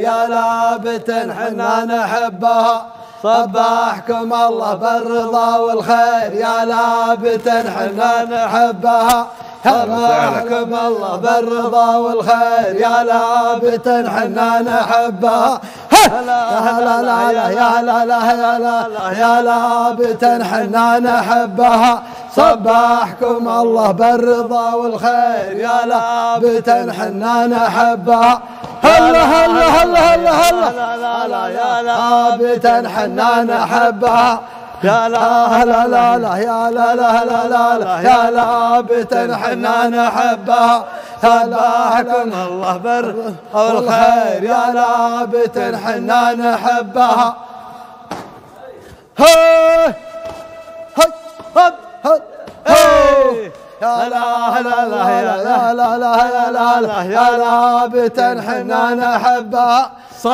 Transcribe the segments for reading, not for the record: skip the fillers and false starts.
يا لابت حنا نحبها، صباحكم الله بالرضا والخير يا لابت حنا نحبها، صباحكم الله بالرضا والخير يا لابت حنا نحبها، يا لا لا يا لا لا يا لا يا لابت حنا نحبها، صباحكم الله بالرضا والخير يا لابت حنا نحبها، هلا هلا هلا هلا هلا يا لابت حنا نحبها، يا لا لا لا لا يا لا لا لا لا يا لابت حنا نحبها، صباحكم الله بالرضا والخير يا لابت حنا نحبها، هاي هاي هاي يا لا لا لا يا لا لا لا يا لا لا يا لابت حنا نحبها،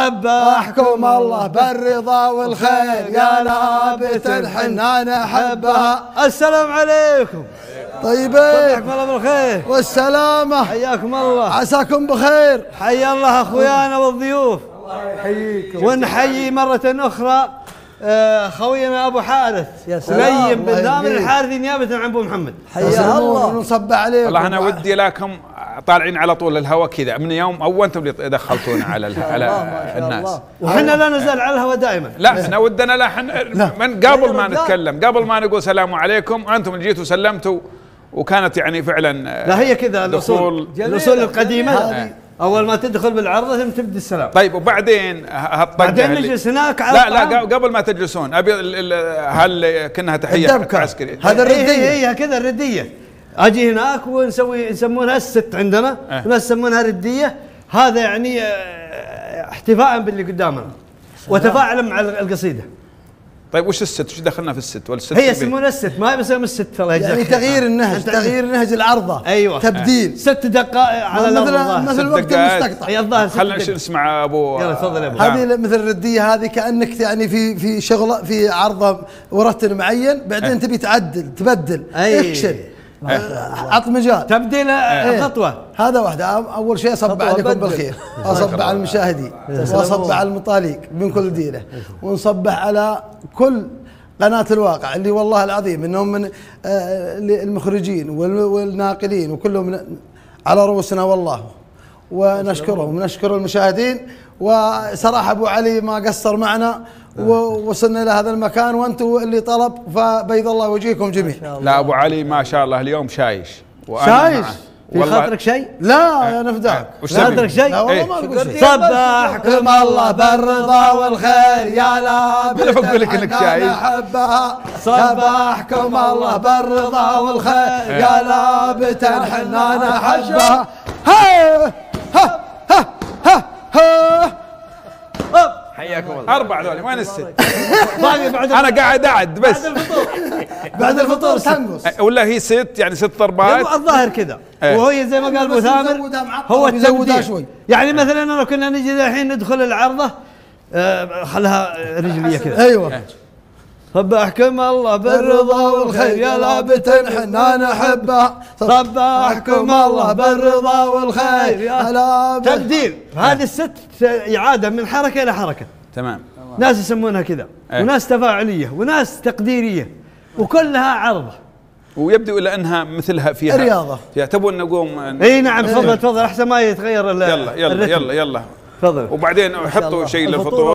صباحكم الله بالرضا والخير يا لابت حنا نحبها. السلام عليكم. طيبين. صباحكم الله بالخير والسلامة. حياكم الله. عساكم بخير. حيا الله اخويانا والضيوف. الله يحييكم. ونحيي مرة أخرى خوينا ابو حارث سليم بن دامر الحارثي نيابه عن ابو محمد. حيا الله ونصب عليكم. والله انا ودي لكم طالعين على طول الهواء كذا من يوم او انتم اللي دخلتونا على الناس، وحنا لا نزال على الهواء دائما. لا احنا ودنا من قبل ما نتكلم، قبل ما نقول سلام عليكم انتم اللي جيتوا سلمتوا، وكانت يعني فعلا لا هي كذا الاصول القديمه. أول ما تدخل بالعرضة ثم تبدي السلام. طيب وبعدين بعدين نجلس هناك على لا قبل ما تجلسون أبي هل كأنها تحية عسكرية. هذا الردية هي كذا الردية. أجي هناك ونسوي يسمونها الست عندنا، الناس يسمونها ردية. هذا يعني احتفاء باللي قدامنا وتفاعلا مع القصيدة. طيب وش الست؟ وش دخلنا في الست؟ والست هي يسمونها الست، ما يسمون الست الله يجزاك. يعني تغيير النهج، تغيير نهج العرضة. ايوه تبديل. 6 دقائق على مثل الوقت المستقطع. اي الظاهر. خلينا نسمع ابو. يلا تفضل يا ابو. هذه مثل الردية هذه كأنك يعني في شغله في عرضة ورتن معين، بعدين تبي تعدل تبدل اكشن. عط مجال تبديل خطوة. هذا واحدة. أول شيء أصب عليكم بالخير، أصب على المشاهدين، وأصب على المطاليق من كل ديره، ونصبح على كل قناة الواقع اللي والله العظيم إنهم من المخرجين والناقلين وكلهم على رؤوسنا والله، ونشكرهم ونشكر المشاهدين. وصراحة أبو علي ما قصر معنا ووصلنا إلى هذا المكان، وأنتم اللي طلب فبيض الله وجهكم جميعا. لا أبو علي ما شاء الله اليوم شايش. شايش؟ في خاطرك شيء؟ لا يا نفداك. وش خاطرك شيء؟ لا والله ما أقول شيء. صباحكم الله بالرضا والخير يا لابت حنا نحبها، صباحكم الله بالرضا والخير يا لابت حنا نحبها. ها ها ها ها ها. حياكم الله. 4 ذولي وين الست؟ انا قاعد اعد بس. بعد الفطور تنقص ولا هي 6 يعني 6 ضربات الظاهر كذا. وهي زي ما قال ابو ثامر هو تزودها شوي. يعني مثلا لو كنا نجي الحين ندخل العرضه خلها رجليه كذا. ايوه. صباحكم الله بالرضا والخير يا لابت حنا نحبها، صباحكم الله بالرضا والخير يا لابت. تبديل. هذه الست إعادة من حركة إلى حركة. تمام. ناس يسمونها كذا، وناس تفاعلية، وناس تقديرية، وكلها عرضة. ويبدو إلى أنها مثلها فيها رياضة. تبون نقوم؟ اي نعم تفضل تفضل أحسن ما يتغير. يلا يلا يلا يلا. تفضل. وبعدين حطوا شيء للفطور.